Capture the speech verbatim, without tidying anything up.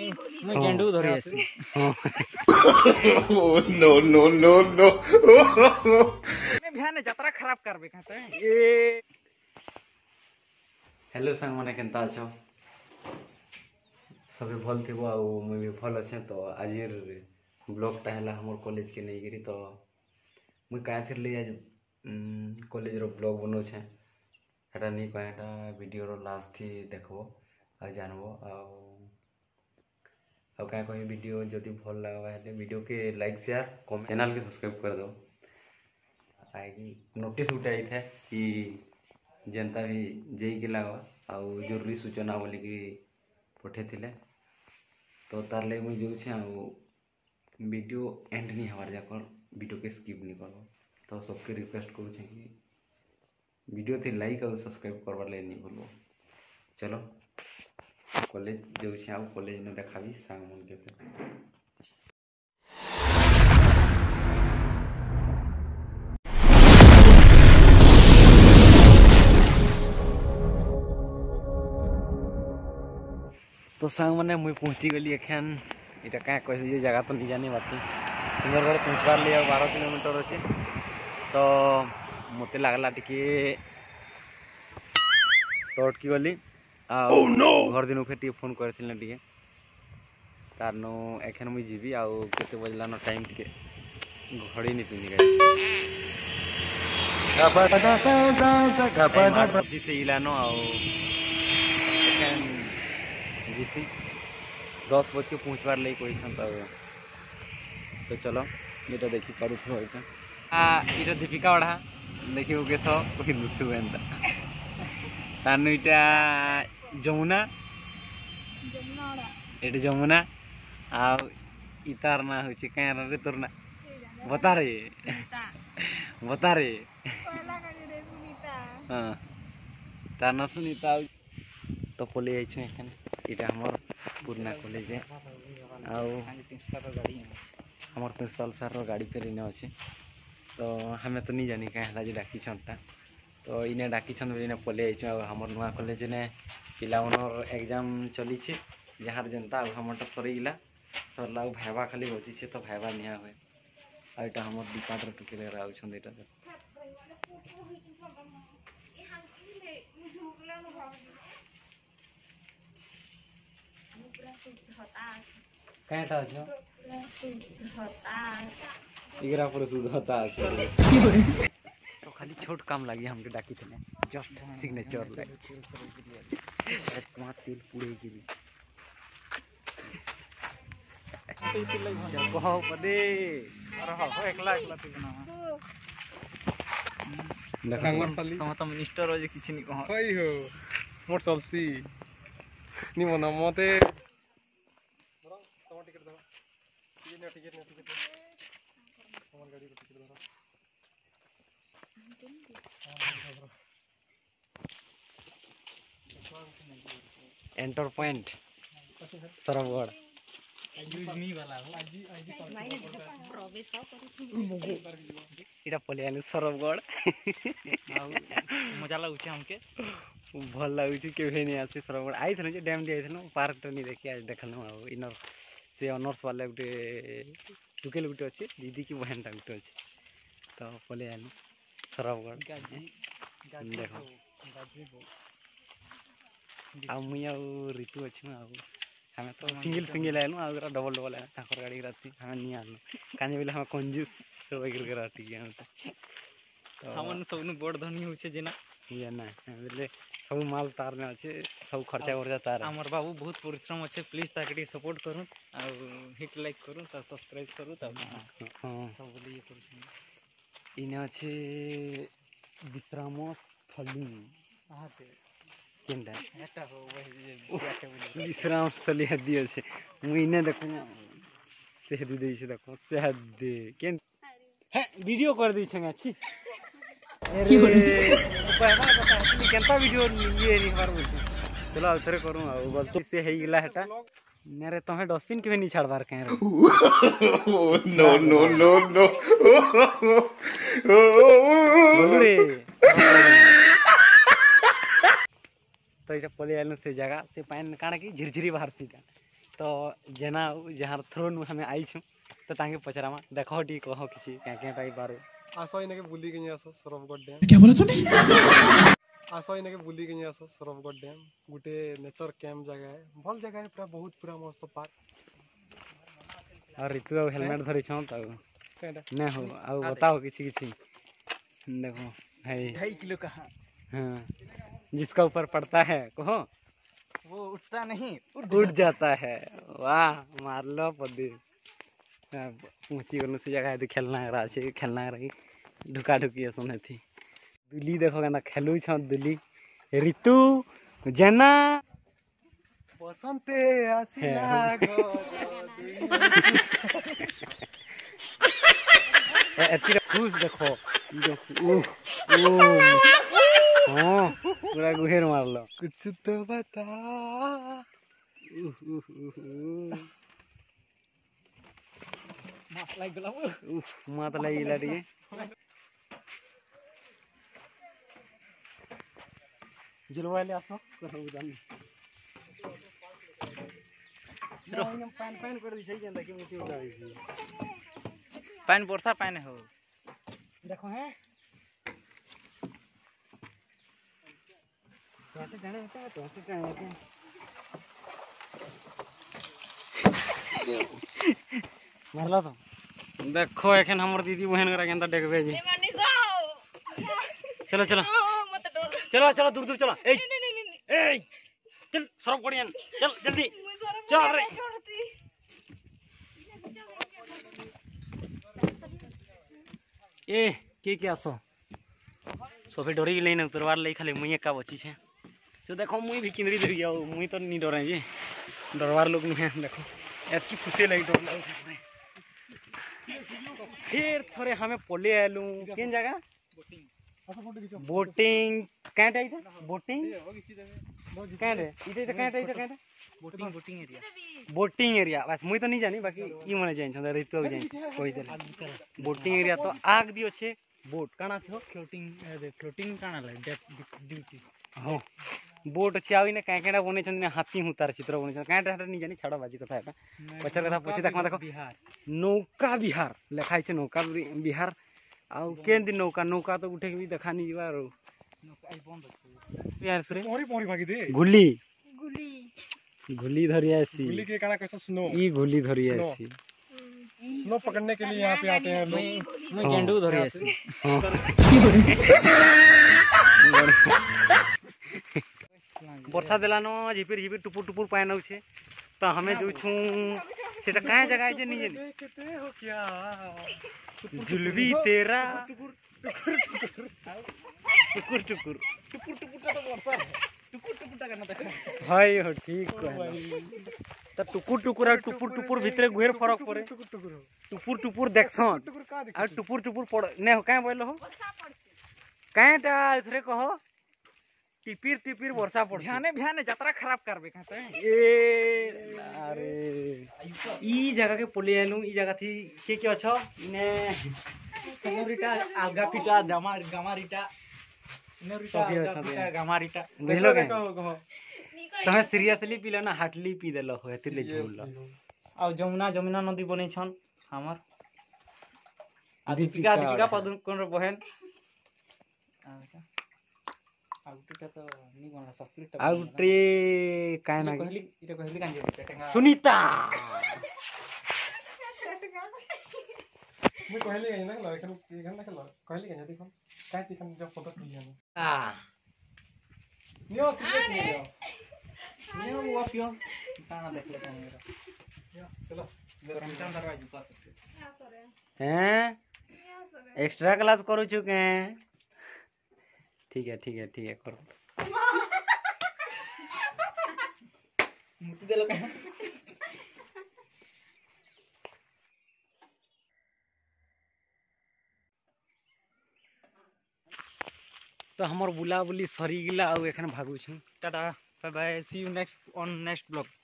मैं गेंडू धरि आसी नो नो नो नो मैं ध्यान यात्रा खराब करबे कहते ए हेलो संग माने केनता अछो सभी भल थिबो आ मुई भी भल अछे। तो आज ब्लॉग टा हला हमर कॉलेज के नहीं गिरी तो मुई काहे थिर ले आज कॉलेज रो ब्लॉग बनो छे हटा नहीं कहटा वीडियो रो लास्ट थी देखबो आ जानबो आ आ का कहीं वीडियो जदी भल लागबा हेले वीडियो के लाइक शेयर कमेंट चैनल के सब्सक्राइब कर दो। आई नोटिस उठे आई थे कि जनता भी जेई के लागबा आ जरूरी सूचना बोली कि पठे थिले तो तार ले मुई जो छे आ वीडियो एंड नहीं हवार जाकर वीडियो के स्किप नहीं करबो। तो सबके रिक्वेस्ट करू छे कि वीडियो थी लाइक और सब्सक्राइब करवार ले नहीं भूलबो। चलो कॉलेज जो छे आ कॉलेज में देखाबी संग मन के पे तो संग मैंने मुई पहुँची गली एखन इटा क्या कह जगह तो नहीं जाने बाकी सुंदरगढ़ पहुँचबार लिए बारह किलोमीटर अच्छे तो मत लगला टिके तो अटकी गली घर दिन फिर टे फोन कर टे तार नो एखन मुई जीवी आउ केते बजलानो टाइम टिके घड़ी नहीं पिंधि गई से इलानो आउ एखन जीसी दस बज के पहुँचबार लगे कही तो चलो ये देखी पार ये दीपिका ओढ़ा देखी के तो कोई दुसु एंता तानु इटा जमुना ये जमुना आ इतार ना हो कह रे तोर ना बता रे बता रे हाँ तार ना सुनीता तो पलि आई एखन इटा हमर पुरना कॉलेज है आमर प्रिंसिपल सर रो गाड़ी पे इने अच्छे तो हमें तो नहीं जानी क्या जो डाकी छनता तो इने डाकी छन इने पलि आई हमर नुआ कॉलेज ने पिला मनर एग्जाम चली जहाँ जनता हमरटा सरीगला सरला भाइबा खाली बची तो भाइबा निया हुए आईटा हमर डिपार्टमेंट टुके आउछन एटा कएटा अच्छो इगरा पर शुद्धता अच्छो तो खाली छोट काम लगी हमके डाकी थे जस्ट सिग्नेचर लाइक वहाँ तेल पूरे के लिए कहो पदे अरे हो एकला एकला तिना देखा तुम तो मिनिस्टर हो जे किछि नि कहो होई हो मोर चलसी नि मन मते बरं तम टिकट दो टिकट ने टिकट ने टिकट हमर गाड़ी को टिकट दो एंटर पॉइंट सरवगढ़ यूज मी वाला हो आज आज प्रवेश करी इटा पलियानी सरवगढ़ मजा लागुछ हमके भल लागुछ के नहीं आसे सरवगढ़ आई थे डैम दे आइथनो पार्क तो नहीं देखी आज देखल इनर से ऑनर्स वाले गोटे टुकेल गोटे अच्छे दीदी की बहन टा गोटे अच्छे तो पलियानी सरवगढ़ देखो आ मुई आ ऋतु अच्छे हमें तो सिंगल सिंगल आएनु आ डबल डबल आए ठाकुर गाड़ी राती हमें नहीं आनु काने बोले हम कंजूस सब गिर राती के हम तो हमन सब बड़ धनी होछे जेना ये ना बोले सब माल तार में अच्छे सब खर्चा खर्चा तार हमर बाबू बहुत परिश्रम अच्छे प्लीज ताके सपोर्ट करू आ हिट लाइक करू ता सब्सक्राइब करू ता हां सब बोले ये करू इने अच्छे विश्राम थली आते केंडा एटा हो वही जाके बोले विश्राम स्थली हदी अछि मुई ने देखु से हदी देई छै देखो से हदी केन है वीडियो कर दी छंगा छी अरे कहबा बता तू केनता वीडियो ये नहीं कर बोल चलो उतरे करू आ गलती से हे गेला हटा मेरे तोहे डस्टबिन के नहीं छाड़बार कह रे नो नो नो नो बोल रे तो ये पलि आलू से जगह से पानी काण की झिरझिरी बाहर सी का तो जेना जहाँ थ्रो नु हमें आई छु तो ताके पचरामा देखो टी कहो किसी क्या क्या टाइप बारो आसो इनके बुली गई आसो सरवगढ़ डैम क्या बोला तूने? आसो इनके बुली गई आसो सरवगढ़ डैम गुटे नेचर कैंप जगह है भल जगह है पूरा बहुत पूरा मस्त पार्क और ऋतु हेलमेट धरी छौ त ने हो आ बताओ किसी किसी देखो है ढाई किलो का हाँ जिसका ऊपर पड़ता है कहो वो उठता नहीं उठ जाता है। वाह मार लो पदी ऊंची गनु से जगह है खेलना है छे खेलना रही ढुका ढुकी सुने थी दुली देखो केना खेलु छ दुली ऋतु जेना बसंते आसिला गो एती खुश देखो उ उ हां पूरा गुहेर मारलो कुछ तो बता मात लाग गला उफ मात लागिला रे जलवाले आसो कहू जानी रो पान पान कर दी छै जेंदा के मुठी उड़ा दी पानी वर्षा पानी हो देखो हैं कैसे जाने होता है तो ऐसे क्या है मारला तो देखो एखन हमर दीदी बहन करा केंता देखबे जी चलो चलो चलो चलो दूर दूर चलो ए ए चल सरक पड़ियन चल जल्दी चल रे ए के के आसो सोफे डोरी के लेने उतरवार ले खाली मुई का बची छे तो देखो मुई भी किनरी दे गया मुई तो नहीं डरे जी डरवार लोग नहीं है देखो एतकी खुशी लगी डर लग फिर थोड़े हमें पोले आलू किन जगह बोटिंग कैंट आई था बोटिंग कैंट है इधर तो कैंट आई था कैंट boating boating area boating area बस मुई तो नहीं जानी बाकी ई मने जाइन छन ऋतु जाइन कोई दे बोटिंग एरिया तो आग दियो छे बोट काना छो फ्लोटिंग फ्लोटिंग काना ला ड्यूटी हां बोट चावी ने काय केडा बने छन हाथी हुतार चित्र बने छन काय टाटा नहीं जानी छाड़ा बाजी कथा एटा पचर कथा पूछी देखो देखो बिहार नौका बिहार लिखाई छे नौका बिहार आ केन दिन नौका नौका तो उठे भी देखा नहीं जीवा रो नौका आई बंद यार सुरे पोरी पोरी भागी दे गुल्ली गुली गुल्ली धरी ऐसी गुली के काना कैसा सुनो ई गुल्ली धरी ऐसी स्नो पकड़ने के लिए यहाँ पे आते हैं लोग मैं गेंडू धरी ऐसी वर्षा देलानो झिपिर झिपिर टुपुर टुपुर पाए छे तो हमें जो छु सेटा काहे जगह है जे नहीं जानी देखते हो क्या जुलवी तेरा टुकुर टुकुर टुकुर टुकुर टुकुर टुकुर का तो वर्षा है टुकुर टुकुर का करना देखो हाय हो ठीक कहला त टुकुर टुकुर और टुपुर टुपुर भीतर गुहेर फरक पड़े टुपुर टुपुर देखसन और टुपुर टुपुर पड़ ने हो काहे बोल हो काहेटा इसरे कहो टिपिर टिपिर वर्षा पड़ ध्याने ध्याने यात्रा खराब करबे कहते हैं ए अरे ई जगह के पोले आलू ई जगह थी के के अछो ने सनोरिटा आगापिटा गामा गामारिटा सनोरिटा सभी अच्छा आगापिटा दे। गामारिटा बुझलो के कहो कहो तमे सीरियसली पीलो ना हार्टली पी देलो हो एतिले झूल और जमुना जमुना नदी बनै छन हमर आ दीपिका दीपिका दीपिका पादुकोण रो बहन आउटटा तो नी बनला सब्सक्राइब आउटे काय ना कहली इटा कहली कांजे टेंगा सुनीता मैं कहले गई ना ला एखन एखन ना ला कहले गई देखो काय तिखन जब फोटो लिया ना आ नियो सीरियस नहीं हो नियो वो पियो काना देखले काना चलो करमचंद दरवाजे पास हैं एक्स्ट्रा क्लास करू छु के ठीक है ठीक है ठीक है करो मुति देलो का तो हमर बुला बुली सरी गिला आ एखन भागु छु tata bye bye see you next on next blog.